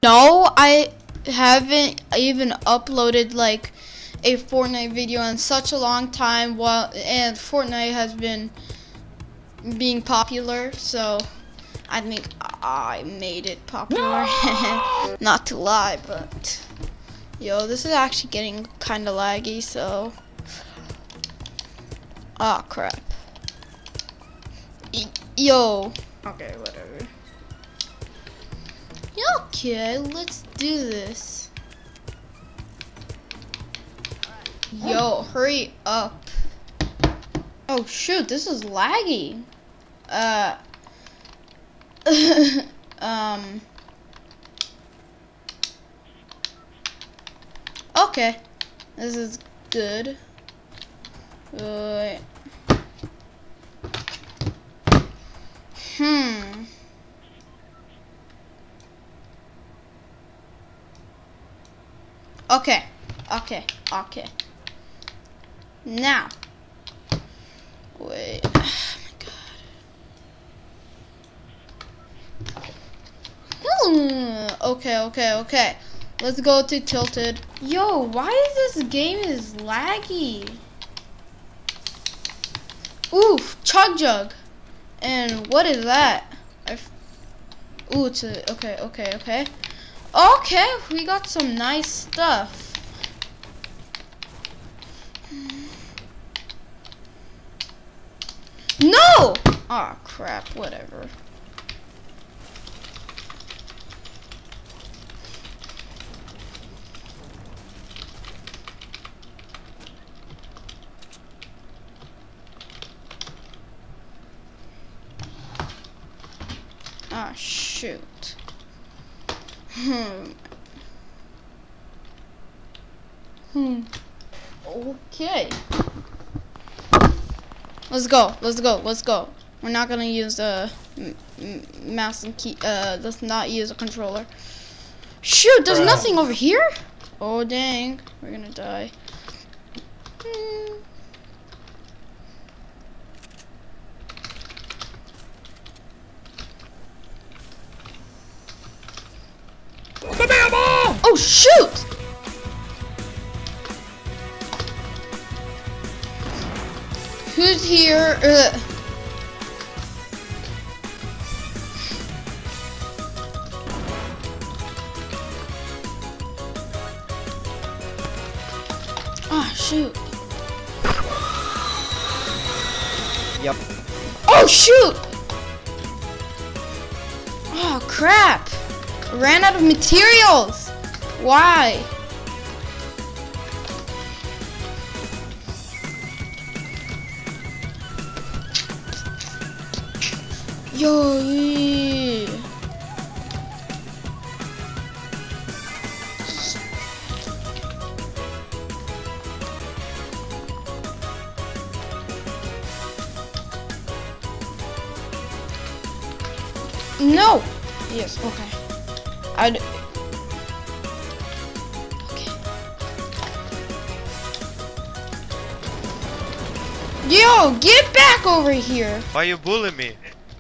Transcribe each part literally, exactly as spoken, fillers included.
No, I haven't even uploaded like a Fortnite video in such a long time, while and Fortnite has been being popular, so I think I made it popular. No! Not to lie, but yo, this is actually getting kind of laggy, so ah, crap. E yo, okay, whatever. Okay, let's do this. Yo, hurry up. Oh shoot, this is laggy. Uh um Okay. This is good. Uh, hmm. Okay. Okay. Okay. Now. Wait. Oh my god. Okay, okay, okay. Let's go to Tilted. Yo, why is this game is laggy? Oof, Chug Jug. And what is that? I f Ooh, it's a, okay, okay, okay. Okay, we got some nice stuff. No! Oh crap, whatever. Ah, shoot. Hmm. Hmm. Okay. Let's go. Let's go. Let's go. We're not gonna use a m m mouse and key. Uh, let's not use a controller. Shoot, there's Bruh. nothing over here. Oh dang, we're gonna die. Hmm. Oh shoot! Who's here? Uh. Ah, shoot. Yep. Oh shoot! Oh crap! Ran out of materials. Why? Yo, yeah. No. Yes. Okay. I'd. Okay. Yo, get back over here. Why you bullying me?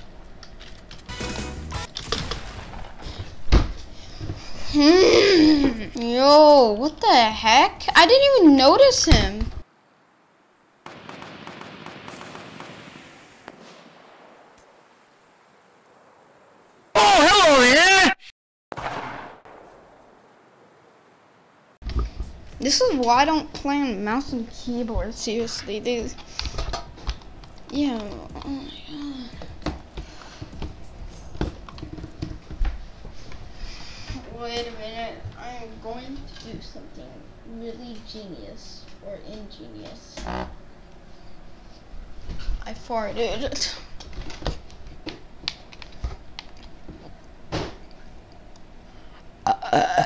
Hmm. Yo, what the heck? I didn't even notice him. Oh, hello there! This is why I don't play on mouse and keyboard. Seriously, these. Yeah. Oh my god. Wait a minute. I am going to do something really genius or ingenious. I farted. uh.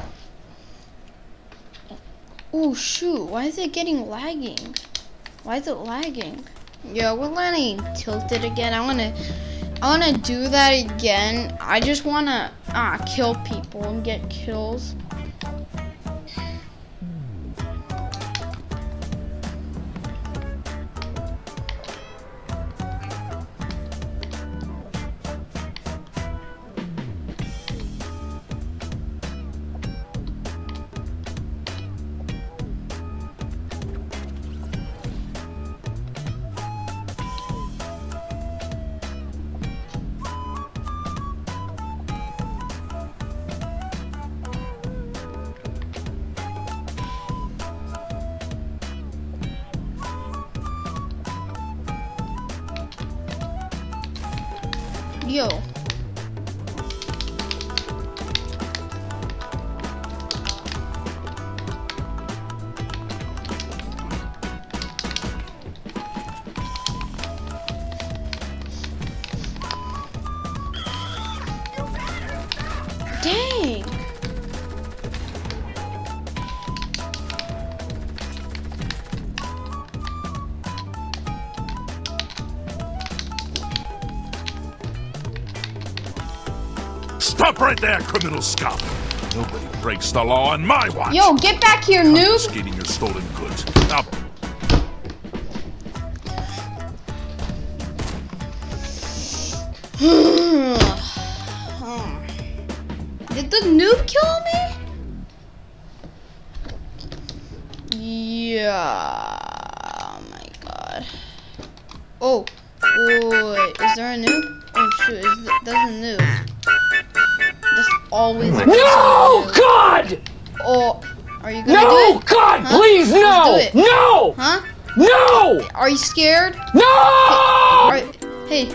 Oh shoot, why is it getting lagging? Why is it lagging? Yo, we're letting Tilted again. I wanna I wanna do that again. I just wanna ah kill people and get kills. Yo. Dang. Stop right there, criminal scum! Nobody breaks the law on my watch! Yo, get back here, noob! Confiscating your stolen goods. Now, Did the noob kill me? Yeah. Oh my god. Oh. Wait, is there a noob? Oh shoot, is th that's a noob. That's always a No! God! Oh, are you gonna No! do it? God, Huh? please, Let's no! do it. No! Huh? No! Are you scared? No! Are, hey.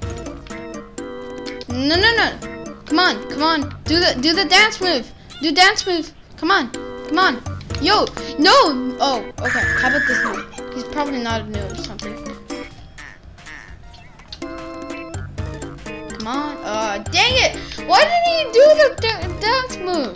No, no, no. Come on, come on. Do the do the dance move. Do dance move. Come on. Come on. Yo, no. Oh, okay. How about this noob? He's probably not a noob or something. Come on. Uh, dang it. Why didn't he do the da dance move?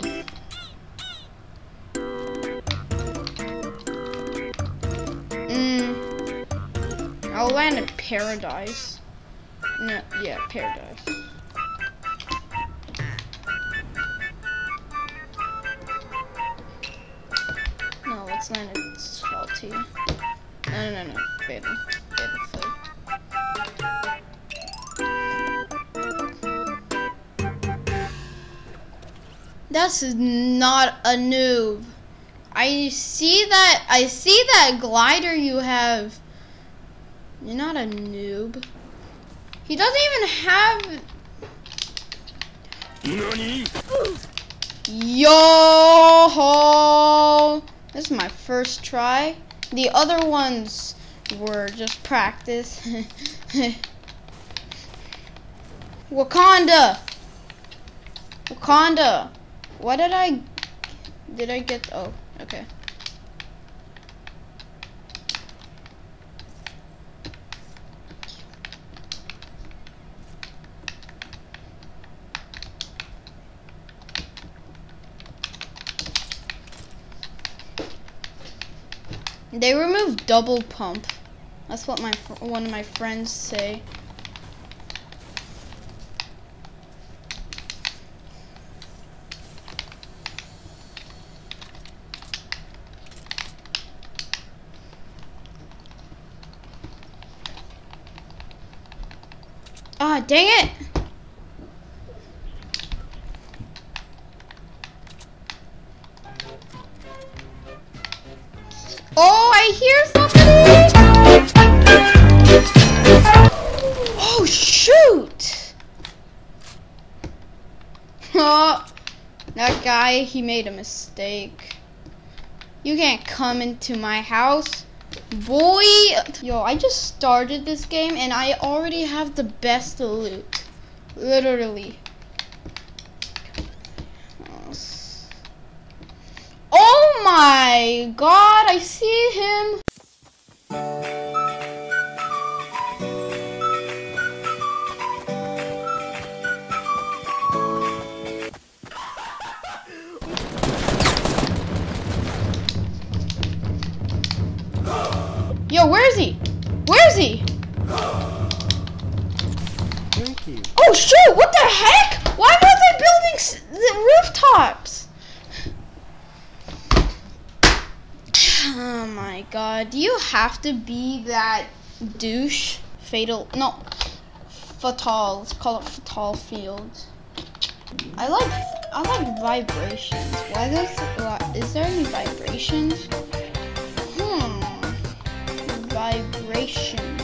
Mm. I'll land in paradise. No, yeah, paradise. No, let's land in salty. No, no, no, no. Fatal. Fatal food. That's not a noob. I see that. I see that glider you have. You're not a noob. He doesn't even have. Nani? Yo! This is my first try. The other ones were just practice. Wakanda! Wakanda! What did I... Did I get... Oh, okay. They removed double pump. That's what my fr one of my friends say. Ah, dang it! Oh, I hear somebody! Oh, shoot! Oh, that guy, he made a mistake. You can't come into my house. Boy! Yo, I just started this game and I already have the best loot. Literally. Oh my god, I see him. Yo, where is he? Where is he? Thank you. Oh shoot, what the heck? Why were they building s the rooftops? Oh my god, do you have to be that douche? Fatal, no, Fatal, let's call it Fatal Fields. I like, I like vibrations. Why does, why, is there any vibrations? Hmm, vibrations,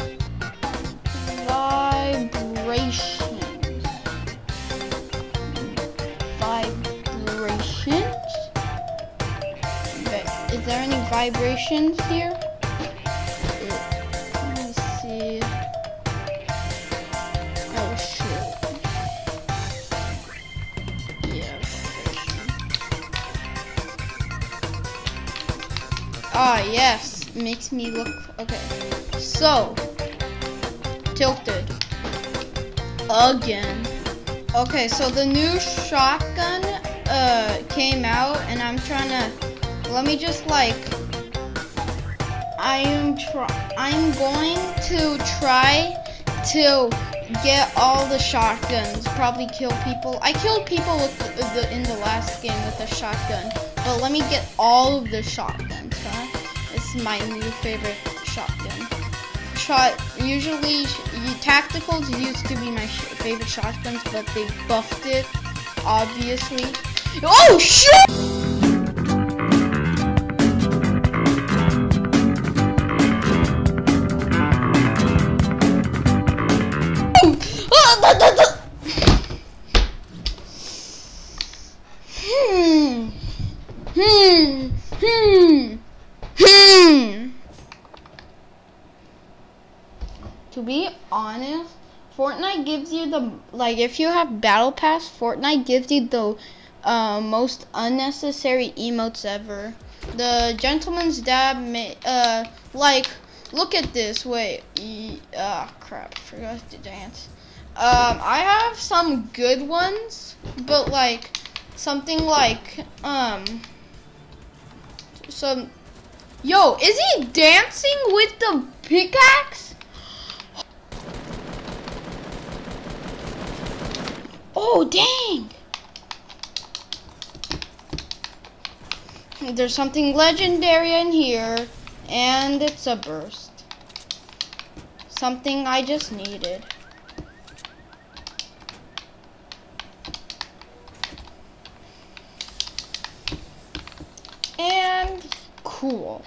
vibrations, vibrations? Is there any vibrations here? Let me see. Oh shoot. Ah, yes. Makes me look... Okay. So. Tilted. Again. Okay, so the new shotgun uh, came out, and I'm trying to... Let me just, like... I am try... I'm going to try to get all the shotguns. Probably kill people. I killed people with the, the, in the last game with the shotgun. But let me get all of the shotguns, huh? This is my new favorite shotgun. Shot, usually, tacticals used to be my sh favorite shotguns, but they buffed it, obviously. Oh, shit! Hmm. Hmm. Hmm. Hmm. To be honest, Fortnite gives you the, like, if you have Battle Pass, Fortnite gives you the uh, most unnecessary emotes ever. The Gentleman's Dab, may, uh, like, look at this. Wait. Ah, oh, crap. Forgot to dance. Um, I have some good ones, but, like, something like, um, some, yo, is he dancing with the pickaxe? Oh, dang. There's something legendary in here, and it's a burst. Something I just needed. And cool.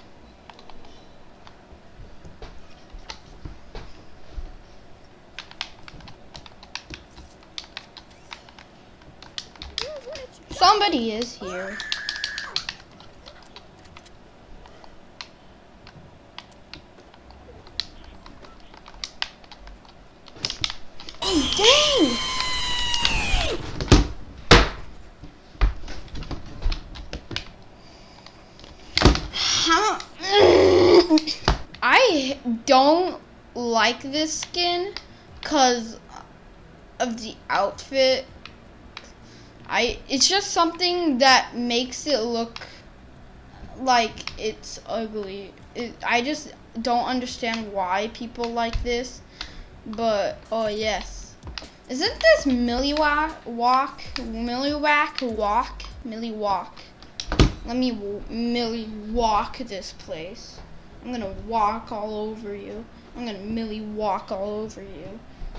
Somebody is here. Oh, dang! How? I don't like this skin because of the outfit. I it's just something that makes it look like it's ugly. It, I just don't understand why people like this. But oh yes, isn't this Milliwack walk Milliwack walk Milliwack? Let me Millie walk this place. I'm gonna walk all over you. I'm gonna Millie walk all over you.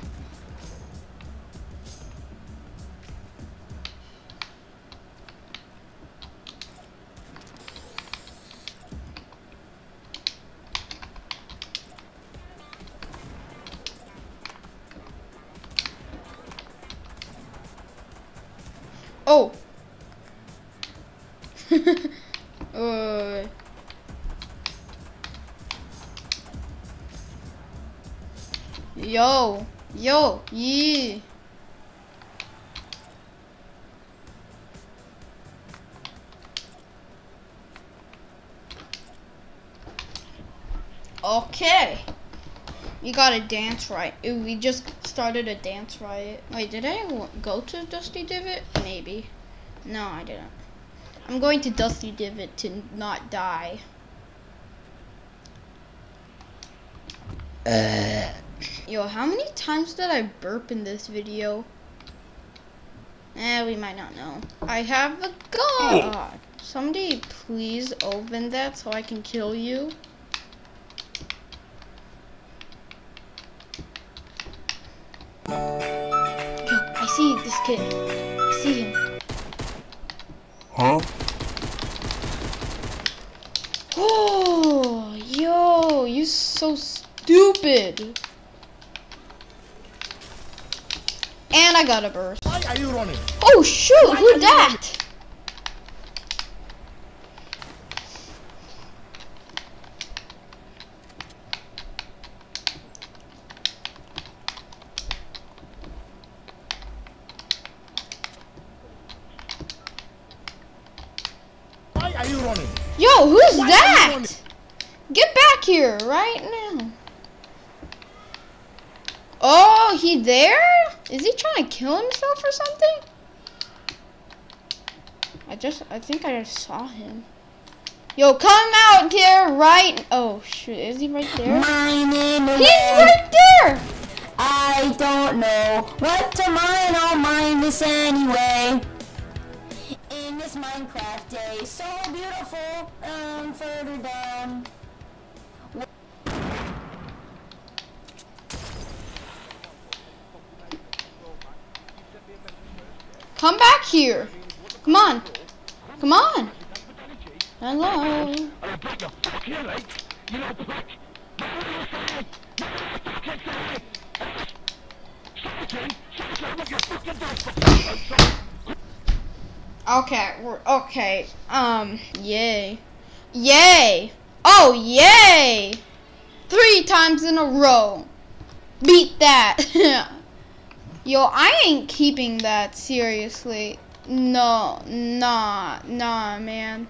Oh. uh. Yo, yo, yeah. Okay. We got a dance right. We just started a dance riot. Wait, did I go to Dusty Divot? Maybe. No, I didn't. I'm going to Dusty Divot to not die. Uh. Yo, how many times did I burp in this video? Eh, we might not know. I have a gun. Somebody please open that so I can kill you. Yo, I see this kid. I see him. Huh? Oh, yo, you so stupid. And I got a burst. Why are you running? Oh shoot, Why who that? Why are you running? Yo, who's that? Get back here right now. Oh, he there? Is he trying to kill himself or something? I just, I think I just saw him. Yo, come out here right. Oh shoot, is he right there? Mine in the He's head. right there. I don't know what to mine. I'll mine this anyway. In this Minecraft day, so beautiful. Um, further down. Come back here. Come on. Come on. Hello. Okay, we're okay. Um, yay. Yay. Oh, yay. Three times in a row. Beat that. Yo, I ain't keeping that seriously. No, nah, nah, man.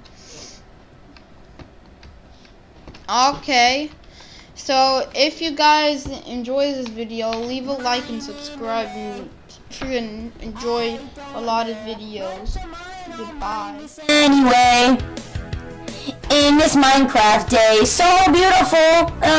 Okay. So, if you guys enjoy this video, leave a like and subscribe and freaking enjoy a lot of videos. Goodbye. Anyway, in this Minecraft day, so beautiful.